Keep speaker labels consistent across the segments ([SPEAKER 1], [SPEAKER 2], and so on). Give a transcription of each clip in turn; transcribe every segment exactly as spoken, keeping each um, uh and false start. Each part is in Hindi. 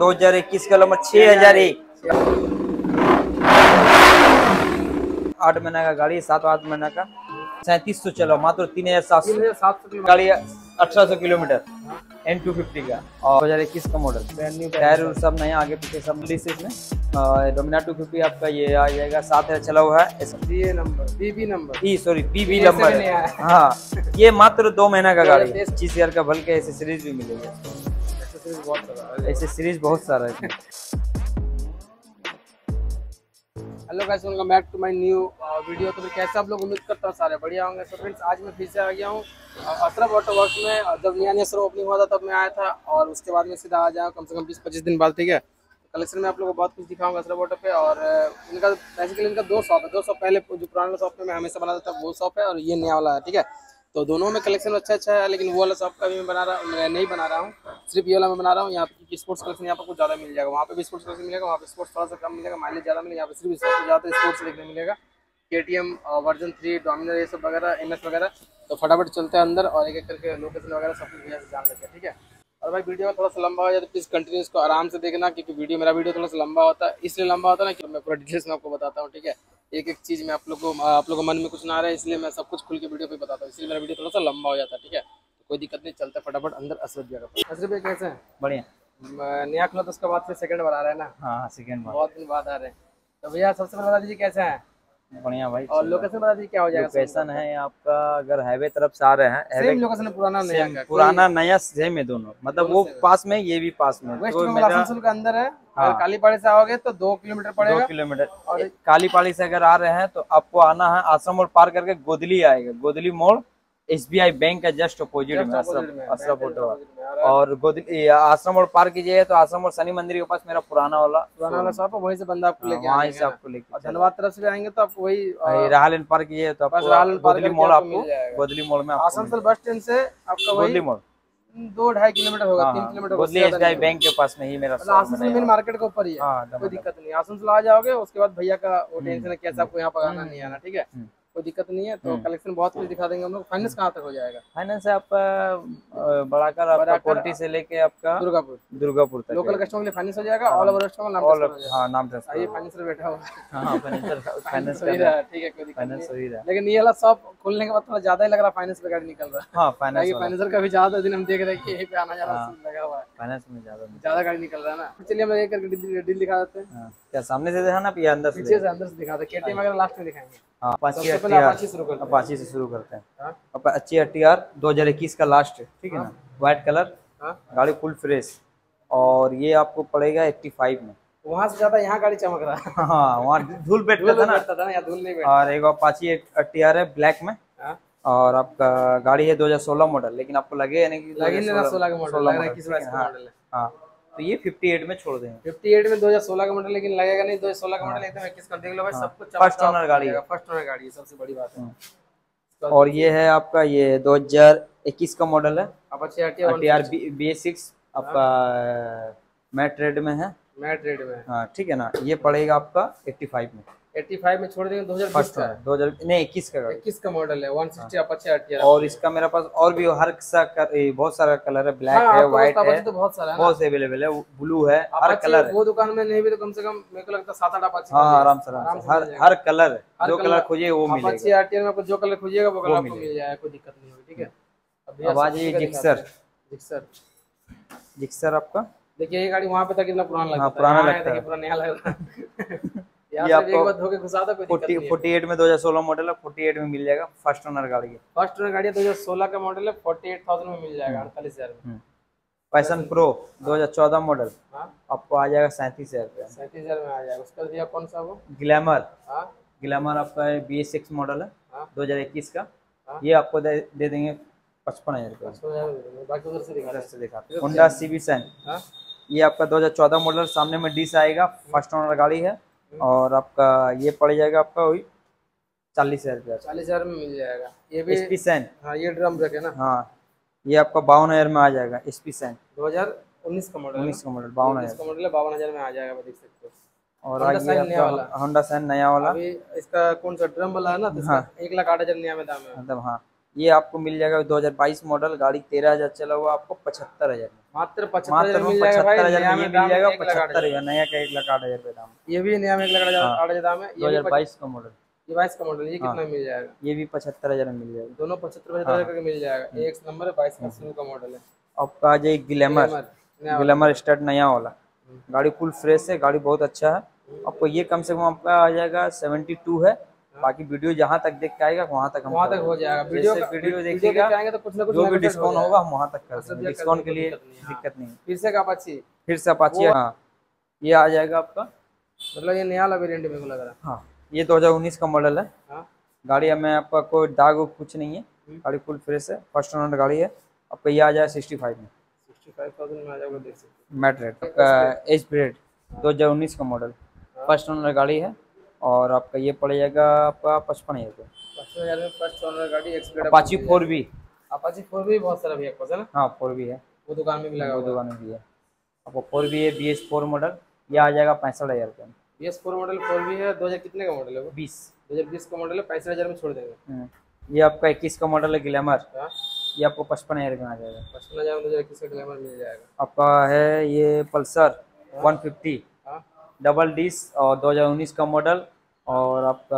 [SPEAKER 1] दो हजार इक्कीस का नंबर छह हजार एक। आठ महीना का गाड़ी, सात आठ महीना का, सैंतीस सौ चलो, मात्र तीन हजार सात सौ गाड़ी, अठारह सौ किलोमीटर, एन टू फिफ्टी का और दो हजार इक्कीस का मॉडल। टायर सब नया, आगे पीछे सब इसमें। डोमिनार टू फिफ्टी आपका ये आ जाएगा, सात हजार चला हुआ है।
[SPEAKER 2] नंबर पीबी नंबर
[SPEAKER 1] ई सॉरी पीबी नंबर है। हाँ, ये मात्र दो महीना का गाड़ी है। पच्चीस हजार का बल्कि एसेसरीज भी मिलेगा। एसेसरीज बहुत सारा है।
[SPEAKER 2] Hello guys, welcome back to my new video. तो कैसे आप लोग, उम्मीद करता हूँ सारे बढ़िया होंगे। तो फ्रेंड्स, आज मैं फिर से आ गया हूँ अशरफ ऑटो वर्क्स में। जब नया नया शोरूम ओपनिंग हुआ था तब मैं आया था, और उसके बाद में सीधा आ जाऊँ कम से कम बीस पच्चीस दिन बाद। ठीक है, कलेक्शन में आप लोगों को बहुत कुछ दिखाऊंगा अशरफ ऑटो पे। और इनका बेसिकली इनका दो शॉप है। दो शॉप पहले जो पुराना शॉप में मैं हमेशा बनाता था वो शॉप है, और ये नया वाला है। ठीक है, तो दोनों में कलेक्शन अच्छा अच्छा है, लेकिन वो वाला शॉप का भी मैं बना रहा मैं नहीं बना रहा हूँ, सिर्फ ये वाला मैं बना रहा हूँ। यहाँ पे स्पोर्ट्स कलेक्शन यहाँ पर कुछ ज़्यादा मिल जाएगा, वहाँ पे भी स्पोर्ट्स कलेक्शन मिलेगा, वहाँ पे स्पोर्ट्स थोड़ा सा कम मिलेगा, माइलेज ज़्यादा मिलेगा। यहाँ पे सिर्फ स्पोर्ट्स ज़्यादा स्पोर्ट्स देखने मिलेगा, K T M version three, Dominar, ये सब वगैरह, एम एस वगैरह। तो फटाफट चलते हैं अंदर और एक एक करके लोकेशन वगैरह सब कुछ भैया से जान लेते हैं। ठीक है, और भाई वीडियो में थोड़ा सा लंबा हो जाए तो प्लीज़ कंटिन्यू इसको आराम से देखना, क्योंकि वीडियो मेरा वीडियो थोड़ा सा लंबा होता है। इसलिए लंबा होता है ना कि मैं पूरा डिटेल्स में आपको बताता हूँ। ठीक है, एक एक चीज़ में आप लोग को आप लोग को मन में कुछ ना आ रहा है, इसलिए मैं सब कुछ खुल के वीडियो पे बताता हूँ, इसलिए मेरा वीडियो थोड़ा सा लंबा हो जाता है। ठीक है, तो कोई दिक्कत नहीं, चलता फटाफट अंदर। अशरफ भैया का अशरफ भैया कैसे हैं?
[SPEAKER 1] बढ़िया।
[SPEAKER 2] नया खुला तो उसके बाद से सेकंड बार आ रहा है ना?
[SPEAKER 1] हाँ, सेकंड बार,
[SPEAKER 2] बहुत दिन बाद आ रहे हैं। तो भैया सबसे पहले बता दीजिए कैसे हैं?
[SPEAKER 1] बढ़िया भाई।
[SPEAKER 2] और लोकेशन बता दीजिए क्या हो जाएगा?
[SPEAKER 1] लोकेशन है आपका, अगर हाईवे तरफ से आ रहे हैं,
[SPEAKER 2] सेम लोकेशन है, पुराना नया का?
[SPEAKER 1] पुराना नया सेम है दोनों, मतलब वो पास में, ये भी पास में।
[SPEAKER 2] वेस्ट बंगाल आसनसोल के अंदर है। अगर कालीपाड़ी से आओगे तो दो किलोमीटर पड़ेगा।
[SPEAKER 1] दो किलोमीटर और कालीपाड़ी से अगर आ रहे हैं तो आपको आना है आश्रम मोड़ पार करके गोदली आएगा। गोदली मोड़ एस बी आई बैंक का जस्ट अपोजिट में अशरफ ऑटो। और गोदली आश्रम मोड़ पार कीजिए तो आश्रम मोड़ शनि मंदिर के पास मेरा पुराना वाला पुराना वाला शॉप है, वहीं से बंदा आपको लेके वहीं से आपको लेके। और धनबाद तरफ से भी आएंगे तो आपको वही राहल पार कीजिए तो आपको गोदली मोड़, आपको गोदली मोड़ में
[SPEAKER 2] आसनसोल बस स्टैंड से आपका
[SPEAKER 1] गोदली मोड़
[SPEAKER 2] दो ढाई किलोमीटर होगा, तीन kilometre
[SPEAKER 1] Godli S B I bank के पास में ही मेरा
[SPEAKER 2] आसनसोल मेन मार्केट के ऊपर ही है। कोई दिक्कत नहीं, आसनसोल आ जाओगे उसके बाद भैया का वो टेंशन है कैसे आपको यहाँ पर आना नहीं आना। ठीक है, कोई दिक्कत नहीं है। तो कलेक्शन बहुत कुछ दिखा देंगे हम लोग। फाइनेंस कहाँ तक हो जाएगा? फाइनेंस है आपका बड़ाकर, आपका कोल्टी से लेके आपका दुर्गापुर दुर्गापुर तक लोकल कस्टमर के लिए फाइनेंस हो जाएगा। ऑल ओवर कस्टमर नाम हां नाम से आइए, फाइनेंसर बैठा हुआ है। हां, फाइनेंसर फाइनेंस कर रहा है। ठीक है, कोई दिक्कत नहीं, सही है। लेकिन ये वाला शॉप खोलने के बाद थोड़ा ज्यादा ही लग रहा है, फाइनेंस पे गाड़ी निकल रहा है। हां, फाइनेंस ये फाइनेंसर का भी ज्यादा दिन हम देख रहे हैं कि यहीं पे आना जाना लगा हुआ है, फाइनेंस में ज्यादा ज्यादा गाड़ी निकल रहा है ना। चलिए हम एक करके डील दिखा देते हैं। क्या सामने से दिखाना या अंदर से? पीछे से अंदर से दिखाते हैं, केटीएम वगैरह लास्ट में दिखाएंगे। हाँ, अपाची अपाची से शुरू करते हैं। अपाची अटीआर दो हजार इक्कीस का लास्ट है। ठीक है ना, व्हाइट कलर, गाड़ी फुल फ्रेश, और ये आपको पड़ेगा पचासी में। वहाँ से ज्यादा यहाँ गाड़ी चमक रहा है। हाँ, वहाँ धूल बैठता था ना, यहाँ धूल नहीं बैठता। और एक अपाची अटीआर है ब्लैक में, और आपका गाड़ी है दो हजार सोलह मॉडल, लेकिन आपको लगे यानी कि लगे ना सोलह का मॉडल लग रहा है, किस बात का मॉडल है। हाँ, तो ये अट्ठावन में छोड़ देंगे। अट्ठावन में दो हजार सोलह का मॉडल, लेकिन लगेगा नहीं। दो हजार सोलह का मॉडल एकदम इक्कीस का देख लो भाई, सब कुछ फर्स्ट ओनर गाड़ी है। फर्स्ट ओनर गाड़ी है, सबसे बड़ी बात है। और ये है आपका, ये दो हजार इक्कीस का मॉडल है, Apache RTR B S six आपका मैट रेड में है। मैट रेड में, हाँ ठीक है ना। ये पड़ेगा आपका पचासी में। पचासी में छोड़ देंगे। दो हजार बीस का दो हजार नहीं इक्कीस का इक्कीस का मॉडल है, एक सौ साठ अपाची आरटीआर। और इसका मेरे पास और भी हर सा कर, बहुत सारा कलर है, ब्लैक है, व्हाइट है, तो बहुत सारा है, बहुत से अवेलेबल है, ब्लू है, हर कलर है। वो दुकान में नहीं भी तो कम से कम मेरे को लगता है सात आठ अपाची। हाँ, आराम से हर हर कलर, जो कलर खोजिए वो मिलेगा। अपाची आरटीआर में आपको जो कलर खोजिएगा वो कलर आपको मिल जाएगा, कोई दिक्कत नहीं होगी। ठीक है, अब आ जाइए जिक्सर। जिक्सर जिक्सर आपका देखिए, ये गाड़ी वहाँ पे था कितना पुराना लगता है, पुराना लगता है, पुराना नया लग रहा है। ये आपको अड़तालीस में दो हजार सोलह मॉडल है, अड़तालीस में मिल जाएगा। फर्स्ट ओनर गाड़ी है, फर्स्ट ओनर गाड़ी है, दो हजार सोलह का मॉडल है, अड़तालीस हज़ार में मिल जाएगा, अड़तालीस हज़ार में। पैशन प्रो दो हजार चौदह मॉडल आपको आ जाएगा सैंतीस हजार रुपया, सैंतीस हजार में आ जाएगा। उसका दिया कौन सा वो ग्लैमर, ग्लैमर आपका बी एस सिक्स मॉडल है, दो हजार इक्कीस का। ये आपको दे देंगे पचपन हजार रुपया। बाकी उधर से दिखा से दिखा होंडा सिवी सैन, ये आपका दो हजार चौदह मॉडल, सामने में डिश आएगा, फर्स्ट ओनर गाड़ी है। और आपका ये पड़ जाएगा आपका वही चालीस हजार रुपया, चालीस हजार में मिल जाएगा। ये भी एसपी सैन, हाँ ये ड्रम ब्रेक है ना। हाँ, ये आपका बावन हजार में आ जाएगा। एसपी सैन दो हजार उन्नीस का मॉडल, उन्नीस का मॉडल, बावन हजार का मॉडल है, बावन हजार में आ जाएगा, देख सकते हो। और आगे होंडा सैन नया वाला, अभी इसका कौन सा ड्रम वाला है ना, तो हाँ, एक लाख आठ हजार नया में दाम है, मतलब हाँ।
[SPEAKER 1] ये आपको मिल जाएगा दो हजार बाईस मॉडल, गाड़ी तेरह हजार चला हुआ, आपको पचहत्तर हजार
[SPEAKER 2] मात्र
[SPEAKER 1] मात्र
[SPEAKER 2] पचहत्तर मिल जाएगा
[SPEAKER 1] पचहत्तर
[SPEAKER 2] भाई।
[SPEAKER 1] हजार
[SPEAKER 2] नया
[SPEAKER 1] में ये
[SPEAKER 2] में
[SPEAKER 1] मिल
[SPEAKER 2] दाम
[SPEAKER 1] जाएगा
[SPEAKER 2] एक लाख आठ
[SPEAKER 1] पचहत्तर
[SPEAKER 2] हजार।
[SPEAKER 1] हजार नया का एक लाख आठ हजार रुपये दाम।
[SPEAKER 2] ये भी नया में एक लाख
[SPEAKER 1] हाँ,
[SPEAKER 2] आठ हजार दाम है।
[SPEAKER 1] दो
[SPEAKER 2] ये
[SPEAKER 1] हजार बाईस का मॉडल,
[SPEAKER 2] ये बाईस का मॉडल, ये
[SPEAKER 1] हाँ।
[SPEAKER 2] कितना मिल जाएगा?
[SPEAKER 1] ये भी पचहत्तर हजार में मिल जाएगा,
[SPEAKER 2] दोनों पचहत्तर पचहत्तर हजार का मिल जाएगा। एक नंबर है, बाईस का शुरू का मॉडल है।
[SPEAKER 1] आपका आ जाए ग्लैमर,
[SPEAKER 2] नया
[SPEAKER 1] ग्लैमर स्टार्ट नया वाला, गाड़ी फुल फ्रेश है, गाड़ी बहुत अच्छा है। आपको ये कम से कम आपका आ जाएगा सेवेंटी टू है। बाकी वीडियो जहाँ तक देख के आएगा वहाँ तक हम
[SPEAKER 2] वहाँ तक हो जाएगा। वीडियो
[SPEAKER 1] जैसे
[SPEAKER 2] का-
[SPEAKER 1] वीडियो
[SPEAKER 2] वीडियो
[SPEAKER 1] देखिएगा
[SPEAKER 2] देख के आएंगे तो कुछ ना कुछ
[SPEAKER 1] जो भी
[SPEAKER 2] benefit
[SPEAKER 1] डिस्काउंट
[SPEAKER 2] हो
[SPEAKER 1] होगा हम वहाँ तक कर
[SPEAKER 2] असलियत
[SPEAKER 1] देंगे,
[SPEAKER 2] करने
[SPEAKER 1] डिस्काउंट के
[SPEAKER 2] में
[SPEAKER 1] लिए
[SPEAKER 2] दिक्कत नहीं है, हाँ।
[SPEAKER 1] दिक्कत नहीं।
[SPEAKER 2] फिर से अपाची,
[SPEAKER 1] फिर से अपाची, हाँ ये आ जाएगा आपका,
[SPEAKER 2] मतलब ये नया वाला वेरिएंट मेरे को लग रहा है।
[SPEAKER 1] हाँ ये दो हजार उन्नीस का मॉडल है।
[SPEAKER 2] हाँ,
[SPEAKER 1] गाड़ी में आपका कोई दाग उग कुछ नहीं है, गाड़ी फुल फ्रेश है, फर्स्ट ओनर गाड़ी है। आपका ये आ जाएगा सिक्सटी फाइव में,
[SPEAKER 2] सिक्सटी फाइव थाउजेंड में आ जाएगा, देख सकते हैं।
[SPEAKER 1] मैट रेट आपका एच ब्रेड दो हजार उन्नीस का मॉडल, फर्स्ट ओनर गाड़ी है। और आपका ये पड़ जाएगा आपका पचपन हजार रुपये।
[SPEAKER 2] पचपन हजार में फर्स्ट ओनर गाड़ी एक्सप्लेड
[SPEAKER 1] Apache four B,
[SPEAKER 2] Apache four भी बहुत सारा भी है पास है ना,
[SPEAKER 1] हाँ फोर बी है,
[SPEAKER 2] वो दुकान में भी लगा
[SPEAKER 1] वो
[SPEAKER 2] हुआ है।
[SPEAKER 1] दुकान में भी है। आपको फोर बी है, बी एस फोर मॉडल, ये आ जाएगा पैंसठ हजार रुपये में।
[SPEAKER 2] B S four model four भी है। दो हजार कितने का मॉडल है वो?
[SPEAKER 1] बीस,
[SPEAKER 2] दो हजार बीस का मॉडल है, पैंसठ हजार में छोड़ देंगे।
[SPEAKER 1] ये आपका इक्कीस का मॉडल है ग्लैमर,
[SPEAKER 2] हाँ,
[SPEAKER 1] ये आपको पचपन हजार में आ जाएगा।
[SPEAKER 2] पचपन हजार में दो हजार इक्कीस का ग्लैमर मिल जाएगा।
[SPEAKER 1] आपका है ये पल्सर वन फिफ्टी
[SPEAKER 2] हाँ,
[SPEAKER 1] डबल डिस और दो हजार उन्नीस का मॉडल, और आपका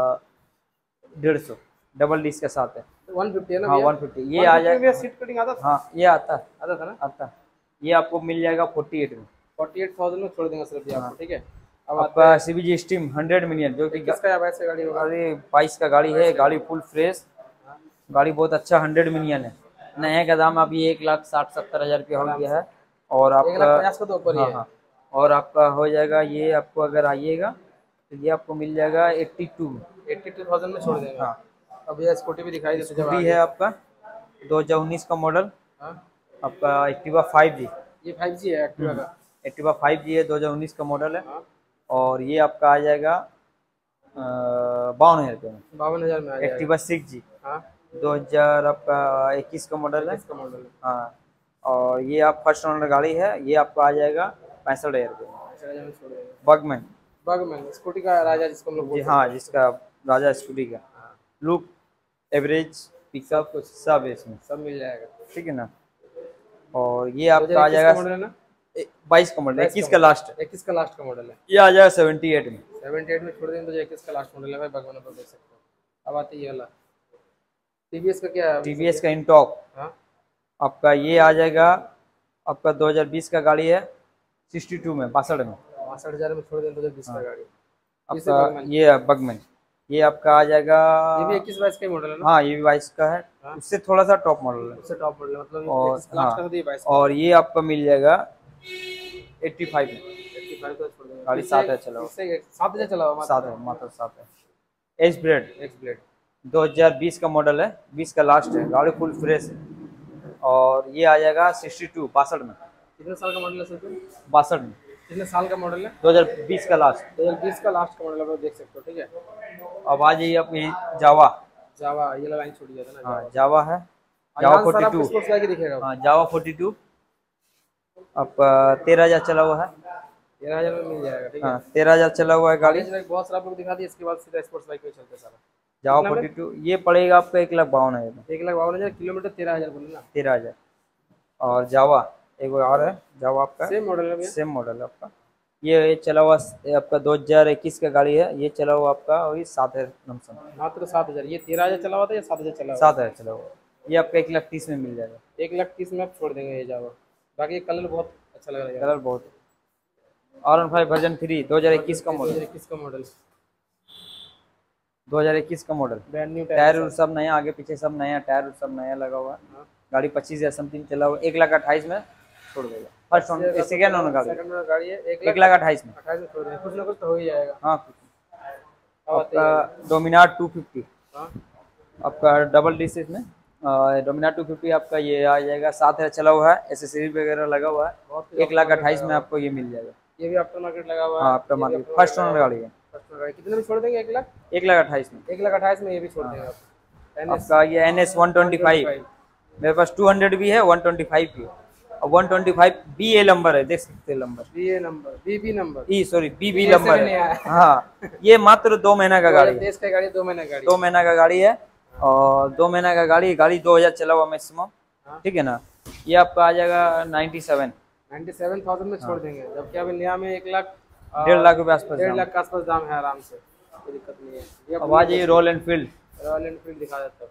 [SPEAKER 1] डेढ़ सौ डबल डिस के साथ है,
[SPEAKER 2] वन फिफ्टी है ना
[SPEAKER 1] हाँ
[SPEAKER 2] भैया?
[SPEAKER 1] वन फिफ्टी ये आ जाएगा।
[SPEAKER 2] सीट कटिंग आता था?
[SPEAKER 1] हाँ ये आता है,
[SPEAKER 2] आता था ना?
[SPEAKER 1] आता है। ये आपको मिल जाएगा फोर्टी एट में,
[SPEAKER 2] फोर्टी एट थाउजेंड में छोड़ देंगे सिर्फ आपको, ठीक है। अब
[SPEAKER 1] आपका सीबीजी स्टीम हंड्रेड मिलियन जो कि
[SPEAKER 2] किसका है वैसे गाड़ी होगा?
[SPEAKER 1] अरे बाईस का गाड़ी है, गाड़ी फुल फ्रेश, गाड़ी बहुत अच्छा हंड्रेड मिलियन है। नया का दाम अभी एक लाख साठ सत्तर हजार रुपया हो गया है। और
[SPEAKER 2] एक लाख
[SPEAKER 1] आपका
[SPEAKER 2] पचास का तो ऊपर ही
[SPEAKER 1] हाँ
[SPEAKER 2] है।
[SPEAKER 1] हाँ, और आपका हो जाएगा ये, आपको अगर आइएगा तो ये आपको मिल जाएगा एट्टी टू में,
[SPEAKER 2] एट्टी टू थाउजेंड में छोड़ देंगे।
[SPEAKER 1] हाँ।
[SPEAKER 2] अब ये स्कूटी भी दिखाई देती है।
[SPEAKER 1] स्कूटी है आपका दो हजार उन्नीस का मॉडल,
[SPEAKER 2] हाँ,
[SPEAKER 1] आपका एक्टिवा फाइव जी,
[SPEAKER 2] ये फाइव जी है एक्टिवा का।
[SPEAKER 1] एक्टिवा फाइव जी है, दो हजार उन्नीस का मॉडल है।
[SPEAKER 2] हाँ,
[SPEAKER 1] और ये आपका आ जाएगा बावन हजार रुपये में।
[SPEAKER 2] बावन हजार में आ जाएगा।
[SPEAKER 1] एक्टिवा सिक्स जी
[SPEAKER 2] हाँ,
[SPEAKER 1] दो हजार आपका इक्कीस का मॉडल है,
[SPEAKER 2] इसका मॉडल है।
[SPEAKER 1] हाँ। और ये आप फर्स्ट ओनर गाड़ी है, ये आपको आ जाएगा पैंसठ हजार रुपये में।
[SPEAKER 2] पैंसठ हजार में छोड़ देंगे।
[SPEAKER 1] बगमैन,
[SPEAKER 2] बगमैन स्कूटी का राजा जिसको हम लोग
[SPEAKER 1] जी
[SPEAKER 2] बोलते
[SPEAKER 1] हाँ,
[SPEAKER 2] हैं।
[SPEAKER 1] जिसका राजा स्कूटी का लुक, एवरेज, पिकअप कुछ सब है इसमें,
[SPEAKER 2] सब मिल जाएगा,
[SPEAKER 1] ठीक है ना। और ये आपका आ जाएगा
[SPEAKER 2] मॉडल है ना?
[SPEAKER 1] बाईस का मॉडल, इक्कीस का लास्ट है,
[SPEAKER 2] इक्कीस का लास्ट का मॉडल है।
[SPEAKER 1] ये आ जाएगा सेवेंटी एट में।
[SPEAKER 2] सेवेंटी एट में छोड़ देंगे तो इक्कीस का लास्ट मॉडल है भाई, बगमैन पर देख सकते हो। अब आती है ये वाला टीवीएस का, क्या है?
[SPEAKER 1] टीवीएस का इंटॉक,
[SPEAKER 2] हाँ,
[SPEAKER 1] आपका ये आ जाएगा आपका दो हजार बीस का गाड़ी है, सिक्सटी टू में, बासठ में,
[SPEAKER 2] बासठ हजार में छोड़ देंगे दो हजार बीस का गाड़ी।
[SPEAKER 1] आपका ये है बगमैन, ये आपका आ जाएगा,
[SPEAKER 2] ये भी इक्कीस बाईस का मॉडल है ना?
[SPEAKER 1] हाँ ये भी बाईस का है,
[SPEAKER 2] हाँ।
[SPEAKER 1] उससे थोड़ा सा टॉप मॉडल है।
[SPEAKER 2] उससे टॉप मॉडल है, मतलब
[SPEAKER 1] और
[SPEAKER 2] इक्कीस लास्ट का
[SPEAKER 1] हाँ,
[SPEAKER 2] तो ये बाईस का।
[SPEAKER 1] और ये आपका मिल जाएगा एट्टी फाइव में,
[SPEAKER 2] पचासी का छोड़ देंगे।
[SPEAKER 1] गाड़ी
[SPEAKER 2] इससे-
[SPEAKER 1] सात है चला हुआ,
[SPEAKER 2] इससे सात हजार चला हुआ
[SPEAKER 1] सात है, मात्र सात है। एच ब्रेड
[SPEAKER 2] एक्स ब्लेड
[SPEAKER 1] दो हजार बीस का मॉडल है, बीस का लास्ट है, गाड़ी फुल फ्रेश है। और ये आ जाएगा सिक्सटी टू बासठ में,
[SPEAKER 2] कितने साल का मॉडल है सर?
[SPEAKER 1] बासठ में,
[SPEAKER 2] कितने साल का मॉडल है?
[SPEAKER 1] दो हजार बीस का लास्ट।
[SPEAKER 2] दो हजार बीस का लास्ट का मॉडल है, आप देख सकते हो, ठीक है।
[SPEAKER 1] अब आ जाइए आप ये जावा,
[SPEAKER 2] जावा ये लाइन छूट गया था ना।
[SPEAKER 1] हाँ जावा है,
[SPEAKER 2] Jawa
[SPEAKER 1] Jawa
[SPEAKER 2] forty
[SPEAKER 1] forty two,
[SPEAKER 2] sports like दिखेगा।
[SPEAKER 1] हाँ जावा फोर्टी टू आपका तेरह हजार चला हुआ है,
[SPEAKER 2] तेरह हजार में मिल जाएगा, ठीक है।
[SPEAKER 1] हाँ तेरह हजार चला हुआ है गाड़ी।
[SPEAKER 2] गाड़ी बहुत सारा आपको दिखा दिया, इसके बाद सीधा स्पोर्ट्स बाइक पे चलते सारा।
[SPEAKER 1] जावा
[SPEAKER 2] कितना
[SPEAKER 1] फोर्टी टू ये पड़ेगा आपका एक लाख बावन हजार में,
[SPEAKER 2] एक लाख बावन हजार किलोमीटर, तेरह हजार बोले ना।
[SPEAKER 1] तेरह हजार। और जावा एक और है, जावा आपका
[SPEAKER 2] सेम मॉडल है भैया?
[SPEAKER 1] सेम मॉडल है आपका। ये चला हुआ ये आपका दो हजार इक्कीस का गाड़ी है, ये चला हुआ आपका वही सात हजार लमसम,
[SPEAKER 2] मात्र सात हजार। ये तेरह हजार चला हुआ था या सात हजार चला हुआ?
[SPEAKER 1] सात हजार चला हुआ। ये आपका एक लाख तीस में मिल जाएगा,
[SPEAKER 2] एक लाख तीस में आप छोड़ देंगे ये जावा। बाकी ये कलर बहुत अच्छा लग रहा है।
[SPEAKER 1] कलर बहुत। R one five version three दो हजार इक्कीस का
[SPEAKER 2] दो
[SPEAKER 1] मॉडल,
[SPEAKER 2] हजार इक्कीस का मॉडल,
[SPEAKER 1] दो हजार इक्कीस का मॉडल,
[SPEAKER 2] ब्रांड न्यू
[SPEAKER 1] टायर उर सब नया, आगे पीछे सब नया, टायर उर सब नया लगा हुआ है। गाड़ी पच्चीस हजार समथिंग चला हुआ, एक लाख अट्ठाईस में छोड़ देगा। फर्स्ट ओनर, सेकेंड ओनर गाड़ी,
[SPEAKER 2] सेकंड ओनर गाड़ी है,
[SPEAKER 1] एक लाख अट्ठाईस में,
[SPEAKER 2] अट्ठाईस में छोड़ देंगे, कुछ ना कुछ तो हो ही जाएगा।
[SPEAKER 1] हाँ।
[SPEAKER 2] अब आते हैं
[SPEAKER 1] आपका डोमिनार टू फिफ्टी,
[SPEAKER 2] हाँ,
[SPEAKER 1] आपका डबल डिस इसमें डोमिनार टू फिफ्टी आपका ये आ जाएगा, सात हजार चला हुआ है, एसेसरी वगैरह लगा हुआ है,
[SPEAKER 2] बहुत
[SPEAKER 1] एक लाख अट्ठाईस में आपको ये मिल जाएगा।
[SPEAKER 2] ये भी आफ्टर मार्केट लगा हुआ है।
[SPEAKER 1] हाँ आफ्टर मार्केट फर्स्ट ओनर गाड़ी है,
[SPEAKER 2] फर्स्ट ओनर गाड़ी कितने में छोड़ देंगे? एक लाख
[SPEAKER 1] एक लाख अट्ठाईस में।
[SPEAKER 2] एक लाख अट्ठाईस में ये भी छोड़ देंगे आप। एन एस
[SPEAKER 1] आपका ये N S one twenty five, मेरे पास टू हंड्रेड भी है, वन ट्वेंटी फाइव भी है, और one twenty five B A number है, देख सकते हैं number,
[SPEAKER 2] B A number, B B number,
[SPEAKER 1] ई sorry B B
[SPEAKER 2] B S
[SPEAKER 1] number
[SPEAKER 2] भी नहीं
[SPEAKER 1] है।
[SPEAKER 2] आया।
[SPEAKER 1] हाँ ये मात्र दो महीना का गाड़ी है,
[SPEAKER 2] देश का गाड़ी, दो महीने गाड़ी,
[SPEAKER 1] दो महीना का गाड़ी है। और दो महीना का गाड़ी गाड़ी दो हजार चला हुआ मैक्सिमम, ठीक है ना। ये आपका आ जाएगा ninety seven
[SPEAKER 2] ninety seven thousand में छोड़ देंगे, जबकि अभी नया में एक लाख
[SPEAKER 1] डेढ़ लाख रुपए आसपास
[SPEAKER 2] डेढ़ लाख के आसपास दाम है, आराम से, कोई दिक्कत नहीं है।
[SPEAKER 1] अब आ जाइए रॉयल एनफील्ड,
[SPEAKER 2] रॉयल एनफील्ड दिखा देता हूँ।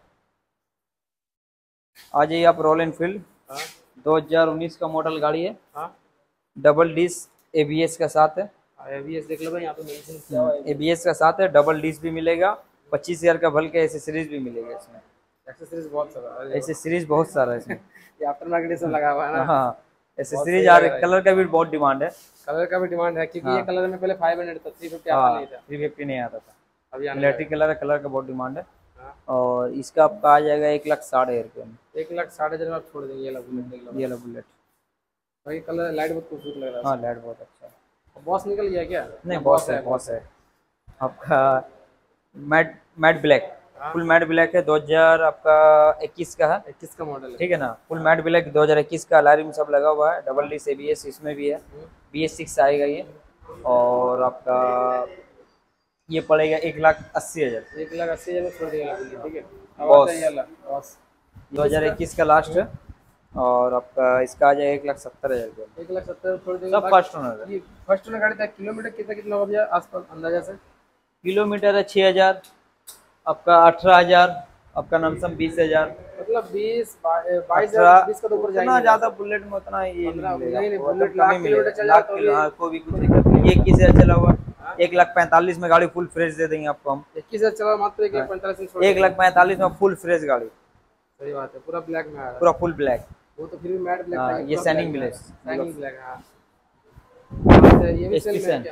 [SPEAKER 1] आ जाइए आप रॉयल एनफील्ड, दो हजार उन्नीस का मॉडल गाड़ी है,
[SPEAKER 2] हाँ
[SPEAKER 1] डबल डिस्क एबीएस का साथ है,
[SPEAKER 2] एबीएस देख लो भाई यहाँ पे मेंशन किया हुआ है,
[SPEAKER 1] एबीएस का साथ है, डबल डिस्क भी मिलेगा, पच्चीस हजार का भल के एसेसरीज भी मिलेगा इसमें।
[SPEAKER 2] एक्सेसरीज बहुत सारा है,
[SPEAKER 1] एसेसरीज बहुत सारा है इसमें।
[SPEAKER 2] ये आफ्टर मार्केट सब लगा हुआ है ना।
[SPEAKER 1] हाँ एसेसरीज आ रही, कलर का भी बहुत डिमांड है,
[SPEAKER 2] कलर का भी डिमांड है, क्योंकि
[SPEAKER 1] हाँ।
[SPEAKER 2] ये कलर में पहले फाइव हंड्रेड था, थ्री फिफ्टी आता नहीं था,
[SPEAKER 1] थ्री फिफ्टी नहीं आता था,
[SPEAKER 2] अभी
[SPEAKER 1] इलेक्ट्रिक कलर है, कलर का बहुत डिमांड है।
[SPEAKER 2] हाँ।
[SPEAKER 1] और इसका आपका आ जाएगा एक लाख साठ हजार रुपये में,
[SPEAKER 2] एक लाख साढ़े हजार में आप छोड़ देंगे ये वाला बुलेट।
[SPEAKER 1] ये वाला बुलेट
[SPEAKER 2] भाई कलर लाइट बहुत खूबसूरत लग रहा है।
[SPEAKER 1] हाँ लाइट बहुत अच्छा है।
[SPEAKER 2] बॉस निकल गया क्या?
[SPEAKER 1] नहीं बॉस है, बॉस है आपका matte matte black, full matte black है, दो हजार आपका इक्कीस का है,
[SPEAKER 2] इक्कीस का मॉडल है,
[SPEAKER 1] ठीक है ना। फुल मैट ब्लैक दो हजार इक्कीस का, अलार्म सब लगा हुआ है, डबल डी एबीएस इसमें भी है, बी एस सिक्स आएगा ये। और आपका ये पड़ेगा एक लाख अस्सी हजार
[SPEAKER 2] एक लाख अस्सी हजार में छोड़ देगा, ठीक है।
[SPEAKER 1] बॉस
[SPEAKER 2] बॉस
[SPEAKER 1] दो हजार इक्कीस का लास्ट है। और आपका इसका आ जाएगा एक लाख सत्तर हजार रुपये,
[SPEAKER 2] एक लाख सत्तर छोड़ देंगे।
[SPEAKER 1] सब फर्स्ट ओनर है।
[SPEAKER 2] फर्स्ट ओनर गाड़ी था, किलोमीटर कितना कितना हो गया आसपास अंदाजा से?
[SPEAKER 1] किलोमीटर है छः हजार, आपका अठारह हजार, आपका नमसम बीस हजार,
[SPEAKER 2] मतलब बीस बाईस हजार बीस का तो ऊपर जाएगा।
[SPEAKER 1] उतना ज्यादा बुलेट में उतना ये
[SPEAKER 2] नहीं नहीं
[SPEAKER 1] नहीं
[SPEAKER 2] बुलेट लाख किलोमीटर चल
[SPEAKER 1] लाख
[SPEAKER 2] जाता
[SPEAKER 1] किलो, हाँ कोई भी कुछ दिक्कत नहीं। ये इक्कीस हजार चला हुआ, एक लाख पैंतालीस में गाड़ी फुल फ्रेश दे देंगे आपको हम।
[SPEAKER 2] इक्कीस हजार चला मात्र एक लाख पैंतालीस में छोड़
[SPEAKER 1] एक लाख पैंतालीस में फुल फ्रेश गाड़ी,
[SPEAKER 2] सही बात है, पूरा ब्लैक में आ रहा है,
[SPEAKER 1] पूरा फुल ब्लैक।
[SPEAKER 2] वो तो फिर भी मैट ब्लैक था,
[SPEAKER 1] ये शाइनिंग ब्लैक,
[SPEAKER 2] शाइनिंग ब्लैक। हां ये भी सेल में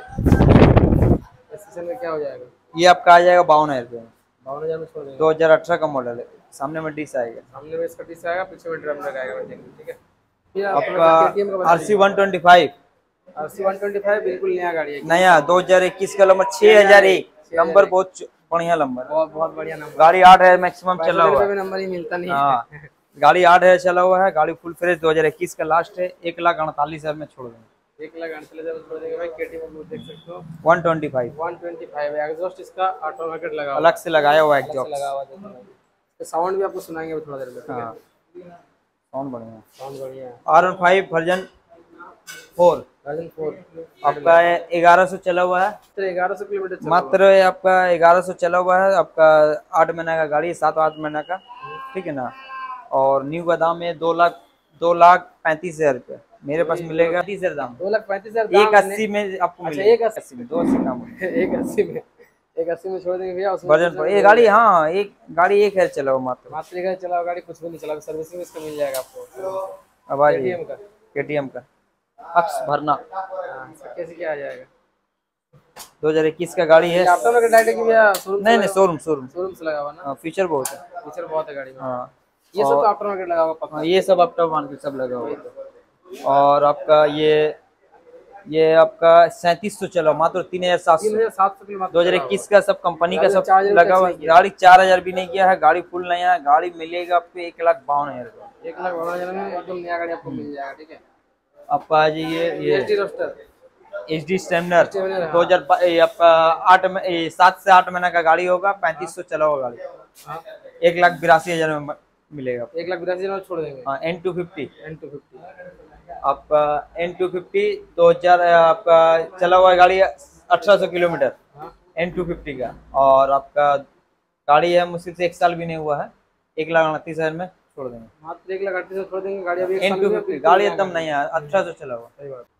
[SPEAKER 2] एसएसएल में क्या हो जाएगा?
[SPEAKER 1] ये आपका आ जाएगा बावन हजार रुपये में,
[SPEAKER 2] बावन हजार में छोड़ देंगे।
[SPEAKER 1] दो हजार अठारह का मॉडल है, सामने में डिस आएगा,
[SPEAKER 2] सामने में इसका डिस आएगा, पीछे में ड्रम लगाएगा, ठीक है। फिर
[SPEAKER 1] आपका RC one twenty five,
[SPEAKER 2] RC one twenty five बिल्कुल नया गाड़ी है,
[SPEAKER 1] नया दो हजार इक्कीस का नंबर छह हजार एक, नंबर बहुत बढ़िया नंबर,
[SPEAKER 2] बहुत बहुत बढ़िया नंबर।
[SPEAKER 1] गाड़ी आठ हजार मैक्सिमम चला हुआ है,
[SPEAKER 2] नंबर ही मिलता नहीं
[SPEAKER 1] हाँ गाड़ी आठ हजार चला हुआ है, गाड़ी फुल फ्रेश दो हजार इक्कीस का लास्ट है, एक लाख अड़तालीस हजार में छोड़ देंगे,
[SPEAKER 2] एक लाख अड़तालीस हजार में छोड़ देंगे भाई। केटीएम में देख सकते हो
[SPEAKER 1] one twenty five,
[SPEAKER 2] one twenty five exhaust इसका ऑटोमेटिक लगा हुआ,
[SPEAKER 1] अलग से लगाया हुआ है, एग्जॉस्ट
[SPEAKER 2] लगा हुआ है, तो साउंड भी आपको सुनाएंगे थोड़ा देर में।
[SPEAKER 1] हाँ साउंड बढ़िया,
[SPEAKER 2] साउंड बढ़िया है।
[SPEAKER 1] R one five version four,
[SPEAKER 2] version four
[SPEAKER 1] आपका ग्यारह सौ चला हुआ है,
[SPEAKER 2] ग्यारह सौ किलोमीटर
[SPEAKER 1] मात्र आपका ग्यारह सौ चला हुआ है, आपका आठ महीना का गाड़ी है, सात आठ महीना का, ठीक है ना। और न्यू का दाम है दो लाख दो लाख पैंतीस हजार रुपये, मेरे पास मिलेगा तीस हजार दाम,
[SPEAKER 2] दो लाख पैंतीस हजार
[SPEAKER 1] एक अस्सी में आपको मिलेगा, एक अस्सी में, दो अस्सी का
[SPEAKER 2] एक अस्सी में एक अस्सी में छोड़ देंगे भैया।
[SPEAKER 1] वर्जन फोर ये गाड़ी, हाँ एक गाड़ी एक है चला हुआ मात्र,
[SPEAKER 2] मात्र एक चला हुआ गाड़ी, कुछ भी नहीं चला, सर्विसिंग इसका मिल जाएगा आपको।
[SPEAKER 1] अब आ
[SPEAKER 2] केटीएम का
[SPEAKER 1] केटीएम का अक्स भरना
[SPEAKER 2] कैसे क्या आ जाएगा?
[SPEAKER 1] दो हजार इक्कीस का गाड़ी है,
[SPEAKER 2] ऑटोमेटिक लाइट है कि भैया शोरूम?
[SPEAKER 1] नहीं नहीं शोरूम शोरूम
[SPEAKER 2] शोरूम से लगा हुआ ना,
[SPEAKER 1] फीचर बहुत है,
[SPEAKER 2] फीचर बहुत है गाड़ी में।
[SPEAKER 1] हाँ
[SPEAKER 2] ये सब तो ऑटोमेटिक लगा हुआ पक्का,
[SPEAKER 1] ये सब आफ्टर मार्केट सब लगा हुआ है। और आपका ये ये आपका सैंतीस सौ चला मात्र तीन हजार सात
[SPEAKER 2] तीन
[SPEAKER 1] सौ
[SPEAKER 2] हजार सात सौ किलोमीटर
[SPEAKER 1] दो हजार इक्कीस का, सब कंपनी का सब
[SPEAKER 2] चार हजार
[SPEAKER 1] लगा हुआ
[SPEAKER 2] टच
[SPEAKER 1] है।
[SPEAKER 2] नहीं
[SPEAKER 1] गाड़ी चार हजार भी नहीं किया है, गाड़ी फुल नया है, गाड़ी मिलेगा आपको एक लाख बावन हजार रुपये,
[SPEAKER 2] एक लाख बावन हजार में एकदम नया गाड़ी आपको मिल जाएगा, ठीक है।
[SPEAKER 1] आपका आ जाइए ये
[SPEAKER 2] HD roadster,
[SPEAKER 1] H D standard दो हजार आपका आठ में ए, सात से आठ महीना का गाड़ी होगा, पैंतीस सौ चला हुआ गाड़ी, एक लाख बिरासी हजार में मिलेगा,
[SPEAKER 2] एक लाख बिरासी हजार में छोड़ देंगे।
[SPEAKER 1] हाँ N two fifty,
[SPEAKER 2] N two fifty
[SPEAKER 1] आपका एन टू फिफ्टी दो हजार आपका चला हुआ गाड़ी अठारह सौ किलोमीटर, एन टू फिफ्टी का। और आपका गाड़ी है मुश्किल से एक साल भी नहीं हुआ है, एक लाख उनतीस हजार में छोड़ देंगे,
[SPEAKER 2] मात्र एक लाख अड़तीस हजार छोड़ देंगे गाड़ी। अभी
[SPEAKER 1] एन टू फिफ्टी गाड़ी एकदम नहीं है, अठारह सौ चला हुआ।
[SPEAKER 2] सही बात।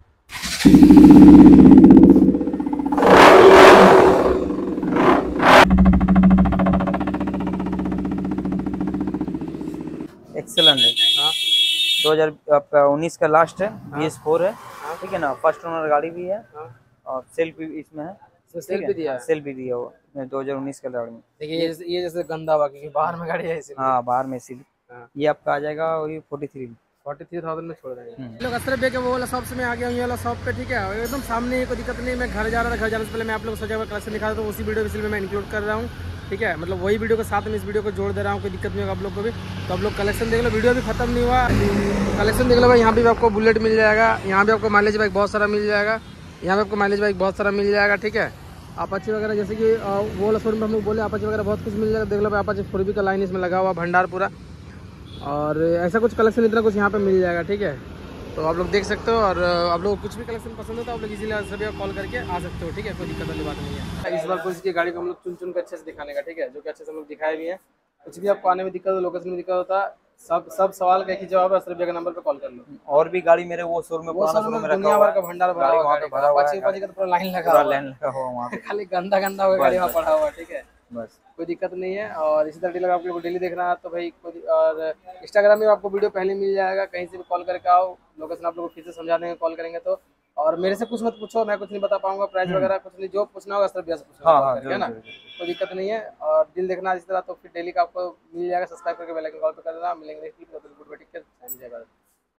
[SPEAKER 1] एक्सेलेंट है, हाँ दो हजार आपका उन्नीस का लास्ट है, बी एस फोर है, ठीक है ना। फर्स्ट ओनर गाड़ी भी है, और सेल्फ भी इसमें है,
[SPEAKER 2] सेल भी दिया है,
[SPEAKER 1] सेल भी दिया हुआ दो हजार उन्नीस का गाड़ी में।
[SPEAKER 2] देखिए ये ये जैसे गंदा हुआ क्योंकि बाहर में गाड़ी है इसीलिए।
[SPEAKER 1] हाँ बाहर में इसीलिए ये आपका आ जाएगा वही forty three
[SPEAKER 2] forty three thousand में छोड़ देंगे। लोग असर के वो वाला शॉप से मैं आ गया हूँ, ये वाला शॉप पे, ठीक है एकदम सामने ही, कोई दिक्कत नहीं। मैं घर जा रहा था, घर जाने से पहले मैं आप लोग को सजा हुआ कलेक्शन दिखा रहा था, उसी वीडियो में मैं इंक्लूड कर रहा हूँ, ठीक है। मतलब वही वीडियो के साथ में इस वीडियो को जोड़ दे रहा हूँ, कोई दिक्कत नहीं होगा आप लोग को भी। तो आप लोग कलेक्शन देख लो, वीडियो भी खत्म नहीं हुआ, कलेक्शन देख लो भाई। यहाँ भी आपको बुलेट मिल जाएगा, यहाँ भी आपको माइलेज बाइक बहुत सारा मिल जाएगा, यहाँ पे आपको माइलेज बाइक बहुत सारा मिल जाएगा, ठीक है। अपाची वगैरह जैसे कि वो शोरूम में हम लोग बोले अपाची वगैरह बहुत कुछ मिल जाएगा। देख लो भाई अपाची फोर बी का लाइन इसमें लगा हुआ भंडार पूरा, और ऐसा कुछ कलेक्शन इतना कुछ यहाँ पे मिल जाएगा। ठीक है, तो आप लोग देख सकते हो, और आप लोग कुछ भी कलेक्शन पसंद है तो आप लोग इजीली सभी कॉल करके आ सकते हो। ठीक है, कोई दिक्कत वाली बात नहीं है। इस बार कुछ की गाड़ी को हम लोग चुन चुन कर अच्छे से दिखाने का, ठीक है, जो कि अच्छे से हम लोग दिखाए भी हैं। कुछ भी आपको आने में दिक्कत हो, लोकेशन में दिक्कत होता, सब सब सवाल का एक ही जवाब है, अशरफ भैया के नंबर पे कॉल कर लो।
[SPEAKER 1] और भी गाड़ी मेरे वो शोरूम में पुराना शोरूम में रखा
[SPEAKER 2] दुनिया
[SPEAKER 1] हुआ
[SPEAKER 2] भर का भंडार भरा हुआ है,
[SPEAKER 1] भरा हुआ है,
[SPEAKER 2] का तो पूरा लाइन लगा
[SPEAKER 1] पूरा
[SPEAKER 2] हुआ
[SPEAKER 1] लाइन लगा हुआ वहाँ पे।
[SPEAKER 2] खाली गंदा गंदा हुआ गाड़ी वहाँ पड़ा हुआ है। ठीक है,
[SPEAKER 1] बस
[SPEAKER 2] कोई दिक्कत नहीं है। और इसी तरह डीलर आप लोग को डेली देखना है तो भाई कोई, और इंस्टाग्राम में आपको वीडियो पहले मिल जाएगा, कहीं से भी कॉल करके आओ, लोकेशन आप लोग को फिर से समझा देंगे कॉल करेंगे तो। और मेरे से कुछ मत पूछो, मैं कुछ नहीं बता पाऊंगा, प्राइस वगैरह कुछ नहीं, जो पूछना होगा सिर्फ भैया से पूछना होगा, है ना, कोई दिक्कत नहीं है। और दिल देखना इस तरह तो फिर डेली का आपको मिल जाएगा, सब्सक्राइब करके बेल आइकन कॉल पे कर देना। मिलेंगे next video, good bye, take care, जय भारत।